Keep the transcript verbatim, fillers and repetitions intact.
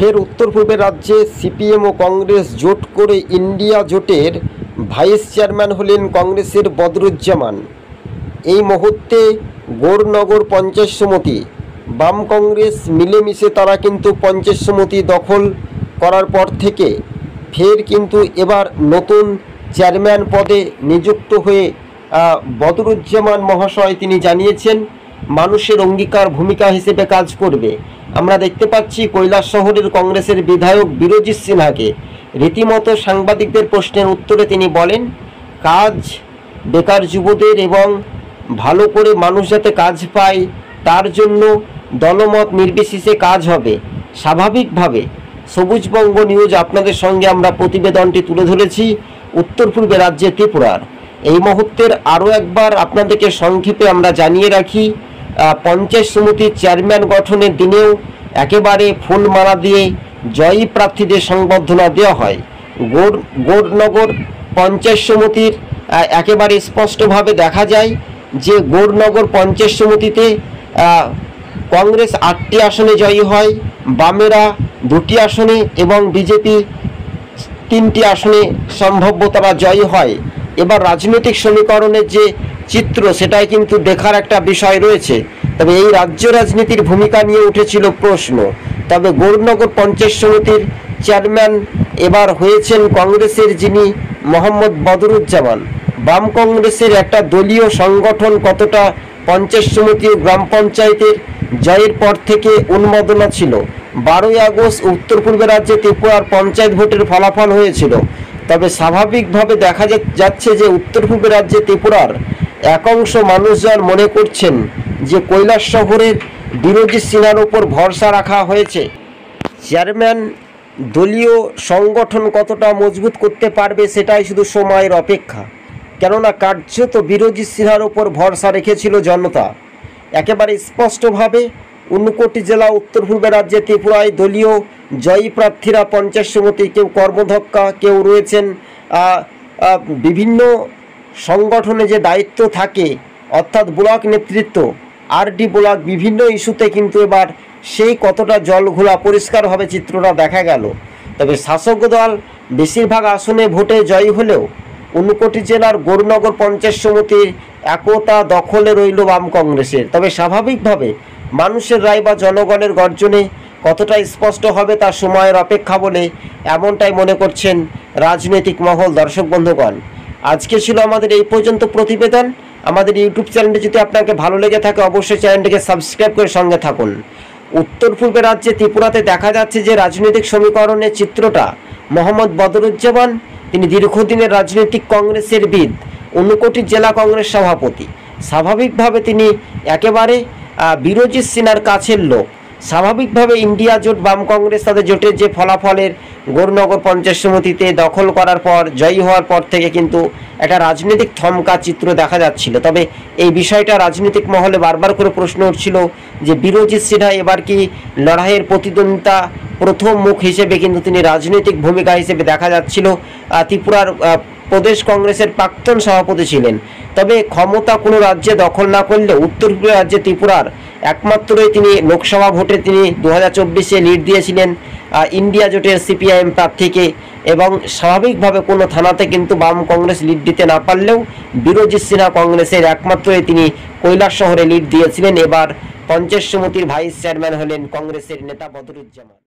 ফের উত্তর পূর্বের রাজ্যে সিপিএম ও কংগ্রেস জোট করে ইন্ডিয়া জোটের ভাইস চেয়ারম্যান হলেন কংগ্রেসের বদরুজ্জামান। এই মুহূর্তে গৌরনগর পঞ্চায়েত সমিতি বাম কংগ্রেস মিলেমিশে তারা কিন্তু পঞ্চায়েত সমিতি দখল করার পর থেকে ফের কিন্তু এবার নতুন চেয়ারম্যান পদে নিযুক্ত হয়ে বদরুজ্জামান মহাশয় তিনি জানিয়েছেন মানুষের অঙ্গীকার ভূমিকা হিসেবে কাজ করবে। আমরা দেখতে পাচ্ছি কৈলাসহরের কংগ্রেসের বিধায়ক বীরজিৎ সিনহাকে রীতিমতো সাংবাদিকদের প্রশ্নের উত্তরে তিনি বলেন, কাজ বেকার যুবদের এবং ভালো করে মানুষ যাতে কাজ পায় তার জন্য দলমত নির্বিশেষে কাজ হবে। স্বাভাবিকভাবে সবুজবঙ্গ নিউজ আপনাদের সঙ্গে আমরা প্রতিবেদনটি তুলে ধরেছি উত্তর পূর্বে রাজ্যে ত্রিপুরার। এই মুহূর্তের আরও একবার আপনাদেরকে সংক্ষেপে আমরা জানিয়ে রাখি, পঞ্চায়েত সমিতির চেয়ারম্যান গঠনের দিনেও একেবারে ফুলমালা দিয়ে জয়ী প্রার্থীদের সংবর্ধনা দেওয়া হয়। গৌর গৌরনগর পঞ্চায়েত সমিতির একেবারে স্পষ্টভাবে দেখা যায় যে গৌরনগর পঞ্চায়েত সমিতিতে কংগ্রেস আটটি আসনে জয়ী হয়, বামেরা দুটি আসনে এবং বিজেপি তিনটি আসনে সম্ভাব্য তারা জয়ী হয়। এবার রাজনৈতিক সমীকরণের যে চিত্র সেটাই কিন্তু দেখার একটা বিষয় রয়েছে। তবে এই রাজ্য রাজনীতির ভূমিকা নিয়ে উঠেছিল প্রশ্ন। তবে গৌরনগর পঞ্চায়েত সমিতির চেয়ারম্যান এবার হয়েছেন কংগ্রেসের যিনি মোহাম্মদ বদরুজ্জামান। বাম কংগ্রেসের একটা দলীয় সংগঠন কতটা পঞ্চায়েত সমিতি ও গ্রাম পঞ্চায়েতের জয়ের পর থেকে উন্মাদনা ছিল। বারোই আগস্ট উত্তর পূর্বে রাজ্যে ত্রিপুরার পঞ্চায়েত ভোটের ফলাফল হয়েছিল। তবে স্বাভাবিকভাবে দেখা যাচ্ছে যে উত্তর পূর্বে রাজ্যে ত্রিপুরার একাংশ মানুষজন মনে করছেন যে কৈলাসহরের বীরজিৎ সিনহার উপর ভরসা রাখা হয়েছে। চেয়ারম্যান দলীয় সংগঠন কতটা মজবুত করতে পারবে সেটাই শুধু সময়ের অপেক্ষা। কেননা কার্যত বীরজিৎ সিনহার উপর ভরসা রেখেছিল জনতা। একেবারে স্পষ্টভাবে ঊনকোটি জেলা উত্তর পূর্বে রাজ্যে ত্রিপুরায় দলীয় জয়ী প্রার্থীরা পঞ্চায়েত সমিতি কেউ কর্মধ্যক্ষ, কেউ রয়েছেন বিভিন্ন সংগঠনে যে দায়িত্ব থাকে অর্থাৎ ব্লক নেতৃত্ব, আরডি ব্লক, বিভিন্ন ইস্যুতে কিন্তু এবার সেই কতটা জল ঘোলা পরিষ্কারভাবে চিত্রটা দেখা গেল। তবে শাসক দল বেশিরভাগ আসনে ভোটে জয়ী হলেও ঊনকোটি জেলার গৌরনগর পঞ্চায়েত সমিতির একতা দখলে রইল বাম কংগ্রেসের। তবে স্বাভাবিকভাবে মানুষের রায় বা জনগণের গর্জনে কতটা স্পষ্ট হবে তার সময়ের অপেক্ষা বলে এমনটাই মনে করছেন রাজনৈতিক মহল। দর্শক বন্ধুগণ, আজকে ছিল আমাদের এই পর্যন্ত প্রতিবেদন। আমাদের ইউটিউব চ্যানেলটি যদি আপনাকে ভালো লেগে থাকে অবশ্যই চ্যানেলটিকে সাবস্ক্রাইব করে সঙ্গে থাকুন। উত্তর পূর্বে রাজ্যে ত্রিপুরাতে দেখা যাচ্ছে যে রাজনৈতিক সমীকরণের চিত্রটা মোহাম্মদ বদরুজ্জামান তিনি দীর্ঘদিনের রাজনৈতিক কংগ্রেসের বিদ, ঊনকোটি জেলা কংগ্রেস সভাপতি। স্বাভাবিকভাবে তিনি একেবারে বীরজিৎ সিনহার কাছের লোক। স্বাভাবিকভাবে ইন্ডিয়া জোট বাম কংগ্রেস তাদের জোটের যে ফলাফলের গৌরনগর পঞ্চায়েত সমিতিতে দখল করার পর জয়ী হওয়ার পর থেকে কিন্তু একটা রাজনৈতিক থমকা চিত্র দেখা যাচ্ছিল। তবে এই বিষয়টা রাজনৈতিক মহলে বারবার করে প্রশ্ন উঠছিল যে বীরজিৎ সিনহা এবার কি লড়াইয়ের প্রতিদ্বন্দ্বিতা প্রথম মুখ হিসেবে কিন্তু তিনি রাজনৈতিক ভূমিকা হিসেবে দেখা যাচ্ছিল। ত্রিপুরার প্রদেশ কংগ্রেসের প্রাক্তন সভাপতি ছিলেন। তবে ক্ষমতা কোনো রাজ্যে দখল না করলেও উত্তর পূর্ব রাজ্যে ত্রিপুরার একমাত্রই তিনি লোকসভা ভোটে তিনি দু হাজার চব্বিশে লিড দিয়েছিলেন ইন্ডিয়া জোটের সিপিআইএম প্রার্থীকে, এবং স্বাভাবিকভাবে কোনো থানাতে কিন্তু বাম কংগ্রেস লিড দিতে না পারলেও বীরজিৎ সিনহা কংগ্রেসের একমাত্রই তিনি কৈলাসহরে লিড দিয়েছিলেন। এবার পঞ্চায়েত সমিতির ভাইস চেয়ারম্যান হলেন কংগ্রেসের নেতা বদরুজ্জামান।